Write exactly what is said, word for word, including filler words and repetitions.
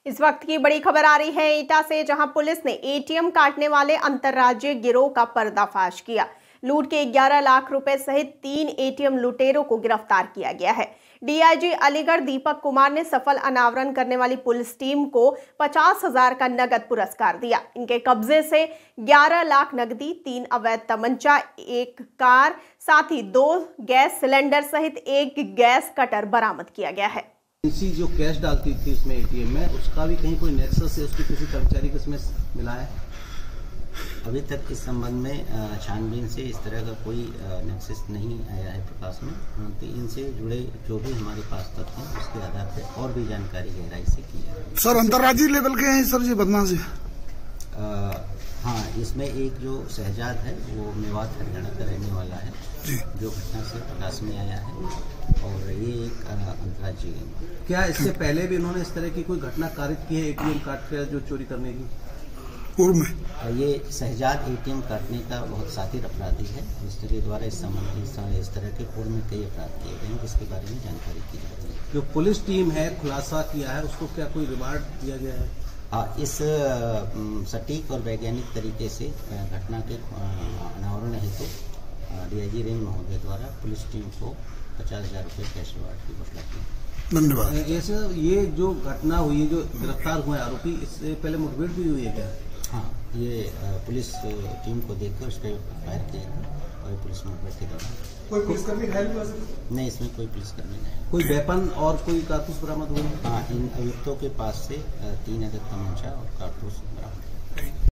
इस वक्त की बड़ी खबर आ रही है एटा से, जहां पुलिस ने एटीएम काटने वाले अंतर्राज्यीय गिरोह का पर्दाफाश किया। लूट के ग्यारह लाख रुपए सहित तीन एटीएम लुटेरों को गिरफ्तार किया गया है। डीआईजी अलीगढ़ दीपक कुमार ने सफल अनावरण करने वाली पुलिस टीम को पचास हजार का नगद पुरस्कार दिया। इनके कब्जे से ग्यारह लाख नकदी, तीन अवैध तमंचा, एक कार, साथ ही दो गैस सिलेंडर सहित एक गैस कटर बरामद किया गया है। इसी जो कैश डालती थी इसमें एटीएम में, उसका भी कहीं कोई नेक्सस है, उसके किसी कर्मचारी को इसमें मिला है? अभी तक इस संबंध में छानबीन से इस तरह का कोई नेक्सस नहीं आया है प्रकाश में, परंतु इनसे जुड़े जो भी हमारे पास तथ्य हैं उसके आधार पर और भी जानकारी गहराई से की है। सर अंतर्राज्यीय लेवल के हैं सर ये बदमाशी? हाँ, इसमें एक जो शहजाद है वो मेवात हरियाणा का रहने वाला है, जो घटना से प्रकाश में आया है, और ये एक अंतर्राज्यीय है। क्या इससे पहले भी इन्होंने इस तरह की कोई घटना कारित की है एटीएम काट कर जो चोरी करने की? पूर्व में ये शहजाद एटीएम काटने का बहुत सातिर अपराधी है, जिसके द्वारा इस संबंध इस तरह के पूर्व में कई अपराध किए गए हैं, जिसके बारे में जानकारी की जा रही है। जो पुलिस टीम है खुलासा किया है, उसको क्या कोई रिवार्ड दिया गया है? हाँ, इस सटीक और वैज्ञानिक तरीके से घटना के अनावरण हेतु डीआईजी रेंज महोदय द्वारा पुलिस टीम को पचास हजार रुपये कैश रिवार्ड की घोषणा की। धन्यवाद। ऐसे ये जो घटना हुई है, जो गिरफ्तार हुए आरोपी, इससे पहले मुठभेड़ भी हुई है क्या? हाँ, ये पुलिस टीम को देखकर उस पर फायर किया गया और पुलिस मुठभेड़ के दौरान कोई पुलिसकर्मी घायल हुआ? नहीं, इसमें कोई पुलिसकर्मी नहीं। कोई वेपन और कोई कारतूस बरामद हुए? हाँ, इन अभियुक्तों के पास से तीन अदद तमंचा और कारतूस बरामद।